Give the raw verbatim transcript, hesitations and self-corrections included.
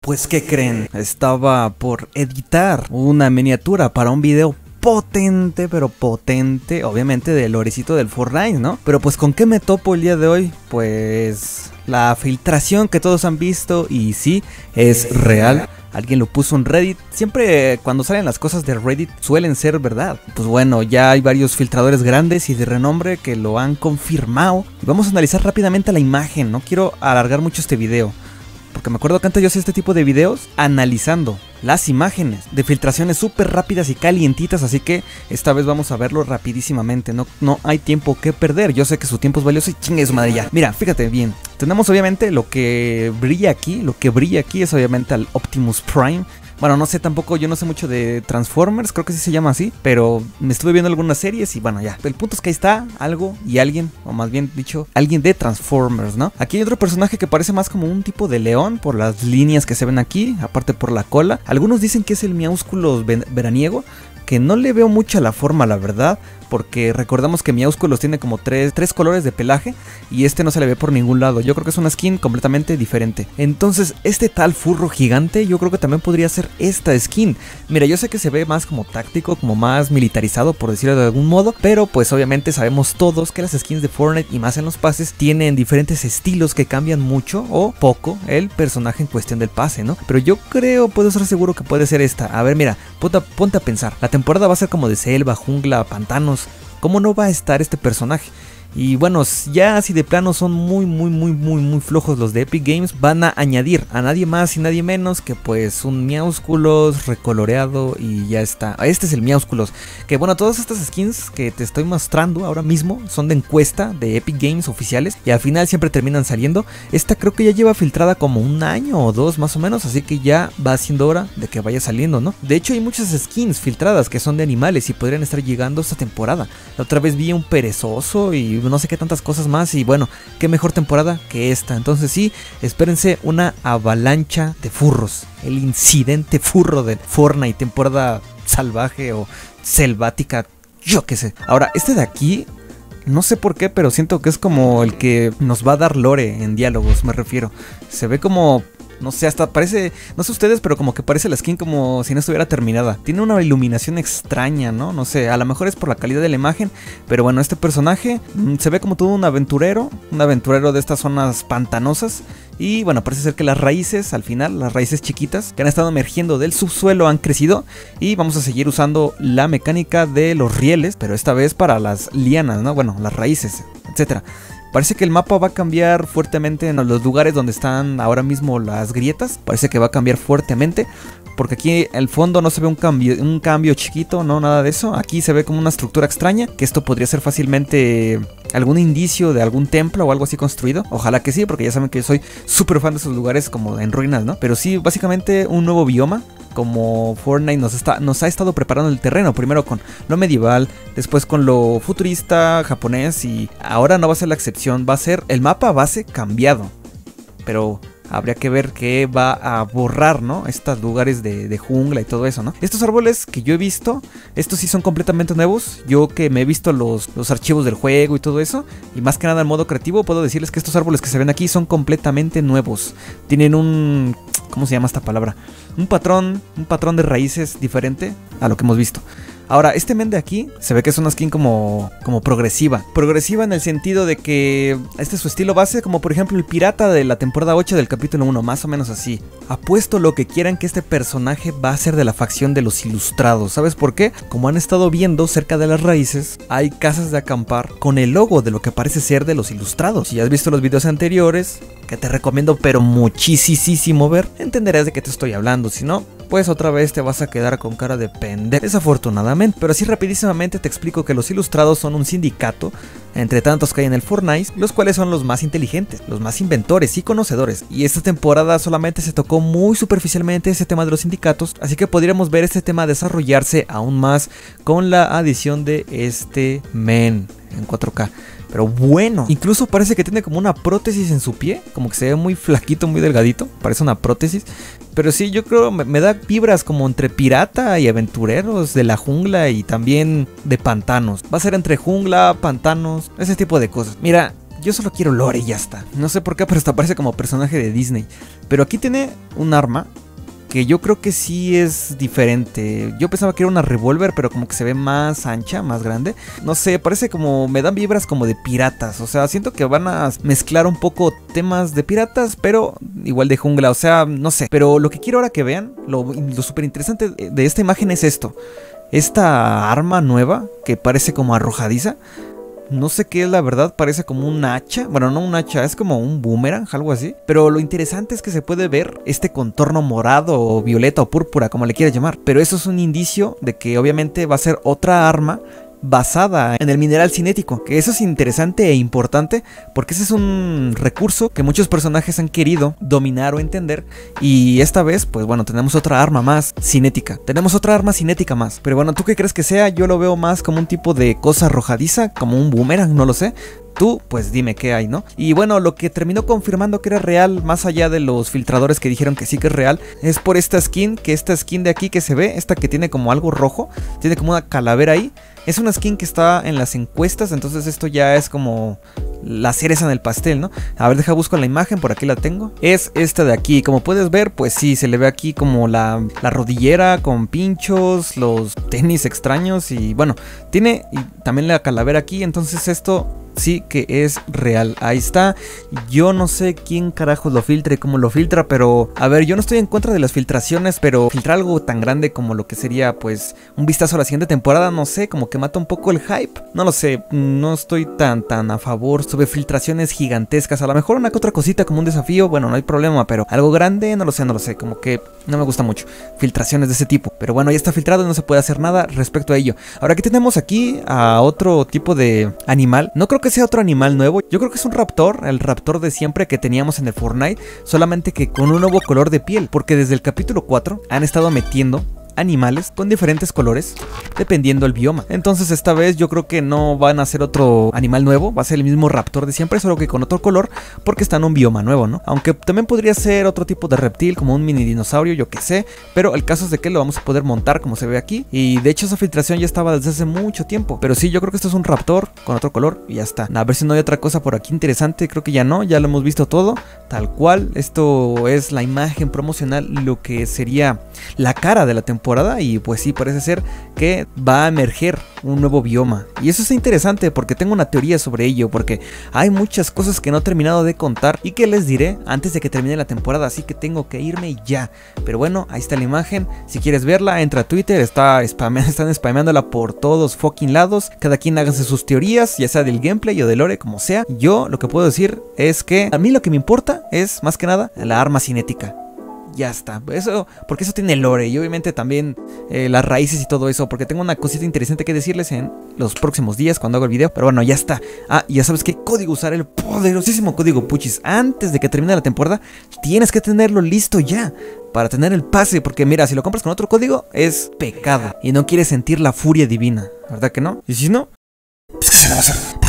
Pues, ¿qué creen? Estaba por editar una miniatura para un video potente, pero potente, obviamente del lorecito del Fortnite, ¿no? Pero pues, ¿con qué me topo el día de hoy? Pues la filtración que todos han visto, y sí, es real. Alguien lo puso en Reddit. Siempre cuando salen las cosas de Reddit suelen ser verdad. Pues bueno, ya hay varios filtradores grandes y de renombre que lo han confirmado. Y vamos a analizar rápidamente la imagen. No quiero alargar mucho este video, porque me acuerdo que antes yo hacía este tipo de videos analizando las imágenes de filtraciones súper rápidas y calientitas, así que esta vez vamos a verlo rapidísimamente. No, no hay tiempo que perder. Yo sé que su tiempo es valioso y chingue su madre ya. Mira, fíjate bien. Tenemos obviamente lo que brilla aquí. Lo que brilla aquí es obviamente al Optimus Prime. Bueno, no sé tampoco, yo no sé mucho de Transformers, creo que sí se llama así, pero me estuve viendo algunas series y bueno, ya. El punto es que ahí está algo y alguien, o más bien dicho, alguien de Transformers, ¿no? Aquí hay otro personaje que parece más como un tipo de león por las líneas que se ven aquí, aparte por la cola. Algunos dicen que es el Miaúsculos veraniego, que no le veo mucho a la forma, la verdad, porque recordamos que Miaúsculos tiene como tres, tres colores de pelaje y este no se le ve por ningún lado. Yo creo que es una skin completamente diferente. Entonces este tal furro gigante yo creo que también podría ser esta skin. Mira, yo sé que se ve más como táctico, como más militarizado, por decirlo de algún modo, pero pues obviamente sabemos todos que las skins de Fortnite y más en los pases tienen diferentes estilos que cambian mucho o poco el personaje en cuestión del pase, ¿no? Pero yo creo, puedo estar seguro que puede ser esta. A ver, mira, ponte, ponte a pensar. La temporada va a ser como de selva, jungla, pantanos. ¿Cómo no va a estar este personaje? Y bueno, ya si de plano son muy muy muy muy muy flojos los de Epic Games, van a añadir a nadie más y nadie menos que pues un Miaúsculos recoloreado y ya está. Este es el Miaúsculos, que bueno, todas estas skins que te estoy mostrando ahora mismo son de encuesta de Epic Games oficiales y al final siempre terminan saliendo. Esta creo que ya lleva filtrada como un año o dos más o menos, así que ya va siendo hora de que vaya saliendo, ¿no? De hecho hay muchas skins filtradas que son de animales y podrían estar llegando esta temporada. La otra vez vi un perezoso y no sé qué tantas cosas más y bueno, qué mejor temporada que esta. Entonces sí, espérense una avalancha de furros, el incidente furro de Fortnite, temporada salvaje o selvática, yo qué sé. Ahora, este de aquí, no sé por qué, pero siento que es como el que nos va a dar lore en diálogos, me refiero. Se ve como... no sé, hasta parece, no sé ustedes, pero como que parece la skin como si no estuviera terminada. Tiene una iluminación extraña, ¿no? No sé, a lo mejor es por la calidad de la imagen. Pero bueno, este personaje mmm, se ve como todo un aventurero. Un aventurero de estas zonas pantanosas. Y bueno, parece ser que las raíces, al final, las raíces chiquitas que han estado emergiendo del subsuelo han crecido. Y vamos a seguir usando la mecánica de los rieles, pero esta vez para las lianas, ¿no? Bueno, las raíces, etcétera. Parece que el mapa va a cambiar fuertemente en los lugares donde están ahora mismo las grietas. Parece que va a cambiar fuertemente. Porque aquí el fondo no se ve un cambio, un cambio chiquito, no, nada de eso. Aquí se ve como una estructura extraña. Que esto podría ser fácilmente algún indicio de algún templo o algo así construido. Ojalá que sí, porque ya saben que yo soy súper fan de esos lugares como en ruinas, ¿no? Pero sí, básicamente un nuevo bioma. Como Fortnite nos, está, nos ha estado preparando el terreno, primero con lo medieval, después con lo futurista, japonés, y ahora no va a ser la excepción, va a ser el mapa base cambiado, pero habría que ver qué va a borrar, ¿no? Estos lugares de, de jungla y todo eso, ¿no? Estos árboles que yo he visto, estos sí son completamente nuevos. Yo que me he visto los, los archivos del juego y todo eso, y más que nada en modo creativo, puedo decirles que estos árboles que se ven aquí son completamente nuevos. Tienen un... ¿cómo se llama esta palabra? Un patrón, un patrón de raíces diferente a lo que hemos visto. Ahora, este men de aquí se ve que es una skin como, como progresiva. Progresiva en el sentido de que este es su estilo base, como por ejemplo el pirata de la temporada ocho del capítulo uno, más o menos así. Apuesto lo que quieran que este personaje va a ser de la facción de los ilustrados. ¿Sabes por qué? Como han estado viendo cerca de las raíces, hay casas de acampar con el logo de lo que parece ser de los ilustrados. Si has visto los videos anteriores, que te recomiendo pero muchísimo ver, entenderás de qué te estoy hablando. Si no, pues otra vez te vas a quedar con cara de pendejo, desafortunadamente. Pero así rapidísimamente te explico que los ilustrados son un sindicato entre tantos que hay en el Fortnite, los cuales son los más inteligentes, los más inventores y conocedores. Y esta temporada solamente se tocó muy superficialmente ese tema de los sindicatos, así que podríamos ver este tema desarrollarse aún más con la adición de este men en cuatro K. Pero bueno, incluso parece que tiene como una prótesis en su pie, como que se ve muy flaquito, muy delgadito, parece una prótesis. Pero sí, yo creo me, me da vibras como entre pirata y aventureros de la jungla y también de pantanos. Va a ser entre jungla, pantanos, ese tipo de cosas. Mira, yo solo quiero lore y ya está. No sé por qué, pero hasta parece como personaje de Disney. Pero aquí tiene un arma porque yo creo que sí es diferente. Yo pensaba que era una revólver, pero como que se ve más ancha, más grande. No sé, parece como, me dan vibras como de piratas. O sea, siento que van a mezclar un poco temas de piratas, pero igual de jungla. O sea, no sé. Pero lo que quiero ahora que vean, lo, lo súper interesante de esta imagen es esto. Esta arma nueva, que parece como arrojadiza. No sé qué es la verdad, parece como un hacha. Bueno, no un hacha, es como un boomerang, algo así. Pero lo interesante es que se puede ver este contorno morado o violeta o púrpura, como le quieras llamar. Pero eso es un indicio de que obviamente va a ser otra arma basada en el mineral cinético, que eso es interesante e importante porque ese es un recurso que muchos personajes han querido dominar o entender, y esta vez pues bueno, tenemos otra arma más cinética, tenemos otra arma cinética más. Pero bueno, ¿tú qué crees que sea? Yo lo veo más como un tipo de cosa arrojadiza, como un boomerang, no lo sé. Tú, pues dime qué hay, ¿no? Y bueno, lo que terminó confirmando que era real, más allá de los filtradores que dijeron que sí que es real, es por esta skin, que esta skin de aquí que se ve, esta que tiene como algo rojo, tiene como una calavera ahí. Es una skin que está en las encuestas, entonces esto ya es como la cereza en el pastel, ¿no? A ver, deja busco la imagen, por aquí la tengo. Es esta de aquí, como puedes ver, pues sí, se le ve aquí como la, la rodillera con pinchos, los tenis extraños y bueno, tiene y también la calavera aquí, entonces esto sí que es real, ahí está. Yo no sé quién carajos lo filtre, cómo lo filtra, pero a ver, yo no estoy en contra de las filtraciones, pero filtrar algo tan grande como lo que sería pues un vistazo a la siguiente temporada, no sé, como que mata un poco el hype, no lo sé, no estoy tan tan a favor sobre filtraciones gigantescas. A lo mejor una que otra cosita como un desafío, bueno, no hay problema, pero algo grande, no lo sé, no lo sé, como que no me gusta mucho filtraciones de ese tipo, pero bueno, ya está filtrado y no se puede hacer nada respecto a ello. Ahora, ¿qué tenemos aquí? A otro tipo de animal, no creo que sea otro animal nuevo, yo creo que es un raptor, el raptor de siempre que teníamos en el Fortnite, solamente que con un nuevo color de piel, porque desde el capítulo cuatro han estado metiendo animales con diferentes colores dependiendo el bioma. Entonces esta vez yo creo que no van a ser otro animal nuevo, va a ser el mismo raptor de siempre, solo que con otro color porque está en un bioma nuevo, ¿no? Aunque también podría ser otro tipo de reptil, como un mini dinosaurio, yo que sé, pero el caso es de que lo vamos a poder montar como se ve aquí, y de hecho esa filtración ya estaba desde hace mucho tiempo, pero sí, yo creo que esto es un raptor con otro color y ya está. A ver si no hay otra cosa por aquí interesante, creo que ya no, ya lo hemos visto todo, tal cual. Esto es la imagen promocional, lo que sería la cara de la temporada. Y pues sí, parece ser que va a emerger un nuevo bioma. Y eso es interesante porque tengo una teoría sobre ello, porque hay muchas cosas que no he terminado de contar y que les diré antes de que termine la temporada, así que tengo que irme ya. Pero bueno, ahí está la imagen. Si quieres verla, entra a Twitter, está spame están spameándola por todos fucking lados. Cada quien hágase sus teorías, ya sea del gameplay o del lore, como sea. Yo lo que puedo decir es que a mí lo que me importa es más que nada la arma cinética. Ya está, eso, porque eso tiene lore y obviamente también eh, las raíces y todo eso, porque tengo una cosita interesante que decirles en los próximos días cuando hago el video, pero bueno, ya está. Ah, ya sabes qué código usar, el poderosísimo código Puchis. Antes de que termine la temporada, tienes que tenerlo listo ya para tener el pase, porque mira, si lo compras con otro código, es pecado y no quieres sentir la furia divina, ¿verdad que no? Y si no, pues ¿qué se le va a hacer?